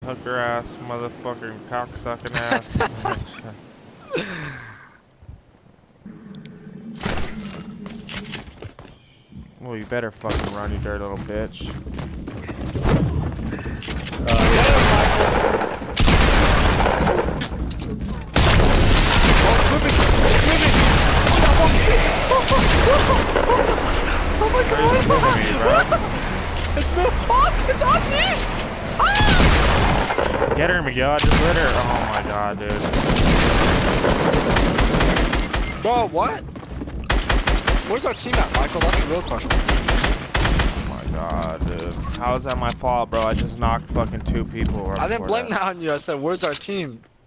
hooker ass, motherfucking cocksucking ass. Well, you better fucking run, you dirty little bitch. Oh my god! Me, bro. It's moving! Oh, it's on me! Ah! Get her, Miguel. I just lit her. Oh my god, dude. Bro, what? Where's our team at, Michael? That's the real question. Oh my god, dude. How is that my fault, bro? I just knocked fucking 2 people. Right I didn't before blame that. that on you. I said, where's our team?